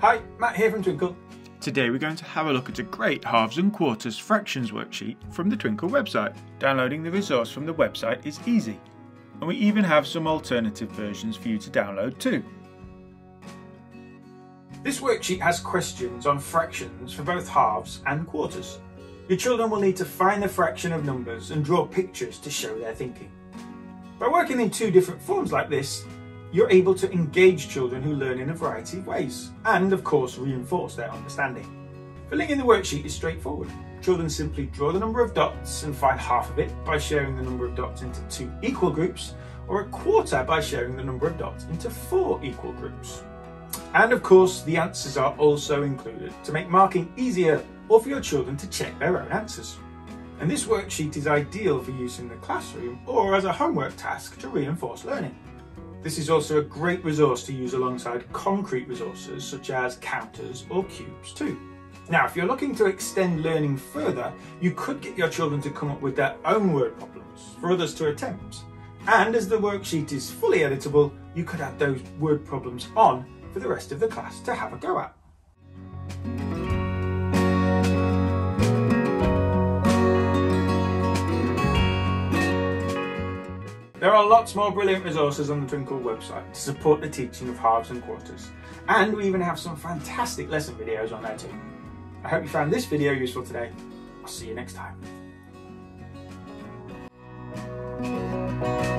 Hi, Matt here from Twinkl. Today we're going to have a look at a great halves and quarters fractions worksheet from the Twinkl website. Downloading the resource from the website is easy, and we even have some alternative versions for you to download too. This worksheet has questions on fractions for both halves and quarters. Your children will need to find the fraction of numbers and draw pictures to show their thinking. By working in two different forms like this, you're able to engage children who learn in a variety of ways, and of course reinforce their understanding. Filling in the worksheet is straightforward. Children simply draw the number of dots and find half of it by sharing the number of dots into 2 equal groups, or a quarter by sharing the number of dots into 4 equal groups. And of course the answers are also included to make marking easier or for your children to check their own answers. And this worksheet is ideal for use in the classroom or as a homework task to reinforce learning. This is also a great resource to use alongside concrete resources such as counters or cubes too. Now, if you're looking to extend learning further, you could get your children to come up with their own word problems for others to attempt. And as the worksheet is fully editable, you could add those word problems on for the rest of the class to have a go at. There are lots more brilliant resources on the Twinkl website to support the teaching of halves and quarters, and we even have some fantastic lesson videos on there too. I hope you found this video useful today. I'll see you next time.